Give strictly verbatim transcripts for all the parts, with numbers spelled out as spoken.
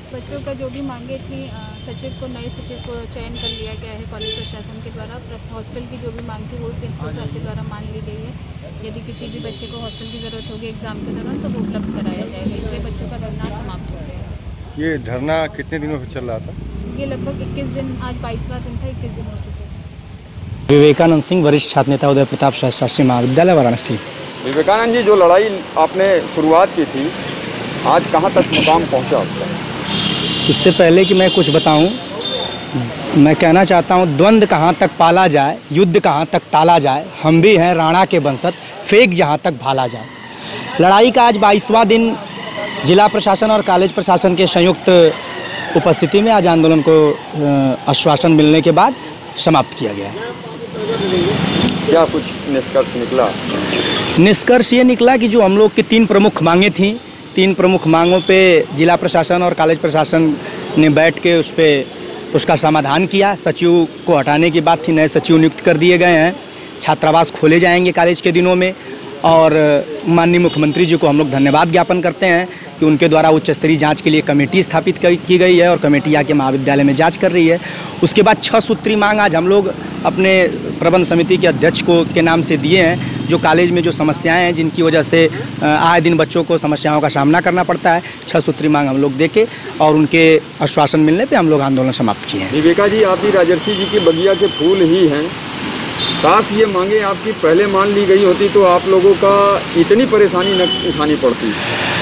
बच्चों का जो भी मांगे थी, सचिव को नए सचिव को चयन कर लिया गया है कॉलेज प्रशासन के द्वारा। प्लस हॉस्टल की जो भी मांग थी वो प्रिंसिपल साहब के द्वारा मान ली गई है। यदि किसी भी बच्चे को हॉस्टल की ज़रूरत होगी एग्ज़ाम के दौरान तो वो उपलब्ध कराया जाएगा। इसलिए बच्चों का धरना समाप्त हो गया। ये धरना कितने दिनों से चल रहा था? ये लगभग इक्कीस दिन, आज बाईसवां दिन था, इक्कीस दिन हो चुके हैं। विवेकानंद सिंह, वरिष्ठ छात्र नेता, उदय प्रताप शास्त्री महाविद्यालय, वाराणसी। विवेकानंद जी, जो लड़ाई आपने शुरुआत की थी, आज कहाँ तक मुकाम पहुँचा आपका? इससे पहले कि मैं कुछ बताऊं, मैं कहना चाहता हूं, द्वंद्व कहां तक पाला जाए, युद्ध कहां तक टाला जाए, हम भी हैं राणा के वंशज, फेंक जहां तक भाला जाए। लड़ाई का आज बाईसवां दिन जिला प्रशासन और कॉलेज प्रशासन के संयुक्त उपस्थिति में आज आंदोलन को आश्वासन मिलने के बाद समाप्त किया गया। क्या कुछ निष्कर्ष निकला? निष्कर्ष ये निकला कि जो हम लोग की तीन प्रमुख मांगें थीं, तीन प्रमुख मांगों पे जिला प्रशासन और कॉलेज प्रशासन ने बैठ के उस पर उसका समाधान किया। सचिव को हटाने की बात थी, नए सचिव नियुक्त कर दिए गए हैं। छात्रावास खोले जाएंगे कॉलेज के दिनों में। और माननीय मुख्यमंत्री जी को हम लोग धन्यवाद ज्ञापन करते हैं कि उनके द्वारा उच्च स्तरीय जांच के लिए कमेटी स्थापित की गई है और कमेटी आके महाविद्यालय में जांच कर रही है। उसके बाद छह सूत्री मांग आज हम लोग अपने प्रबंध समिति के अध्यक्ष को के नाम से दिए हैं। जो कॉलेज में जो समस्याएं हैं, जिनकी वजह से आए दिन बच्चों को समस्याओं का सामना करना पड़ता है, छह सूत्री मांग हम लोग देके और उनके आश्वासन मिलने पे हम लोग आंदोलन समाप्त किए हैं। विवेका जी, आप भी राजर्षि जी की बगिया के फूल ही हैं। काश ये मांगे आपकी पहले मान ली गई होती तो आप लोगों का इतनी परेशानी न उठानी पड़ती।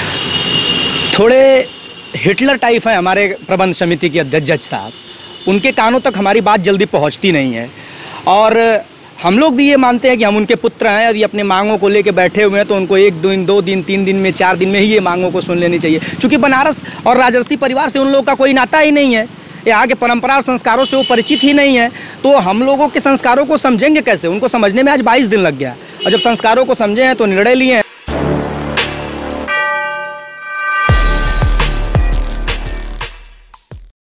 थोड़े हिटलर टाइप है हमारे प्रबंध समिति के अध्यक्ष जज साहब, उनके कानों तक हमारी बात जल्दी पहुंचती नहीं है। और हम लोग भी ये मानते हैं कि हम उनके पुत्र हैं। यदि अपने मांगों को लेकर बैठे हुए हैं तो उनको एक दिन, दो दिन, तीन दिन में, चार दिन में ही ये मांगों को सुन लेनी चाहिए। क्योंकि बनारस और राजर्षि परिवार से उन लोगों का कोई नाता ही नहीं है, यहाँ के परंपरा और संस्कारों से वो परिचित ही नहीं है। तो हम लोगों के संस्कारों को समझेंगे कैसे? उनको समझने में आज बाईस दिन लग गया और जब संस्कारों को समझे हैं तो निर्णय लिए हैं।